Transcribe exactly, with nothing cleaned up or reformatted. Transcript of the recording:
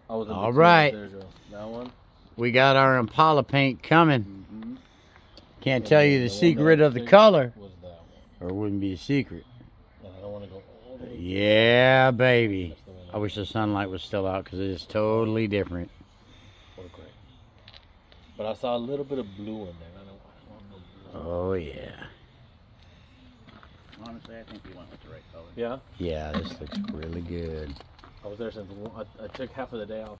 I was All right. There you go. That one. We got our Impala paint coming. Mm-hmm. Can't And tell then you the one secret that I of the picked color, was that one. or it wouldn't be a secret. And I don't want to go all the way. Yeah, baby. That's the one I wish the sunlight was still out because it is totally different. Or gray. But I saw a little bit of blue in there. I don't, I don't know blue. Oh, yeah. Honestly, I think we went with the right color. Yeah? Yeah, this looks really good. I was there since I, I took half of the day off.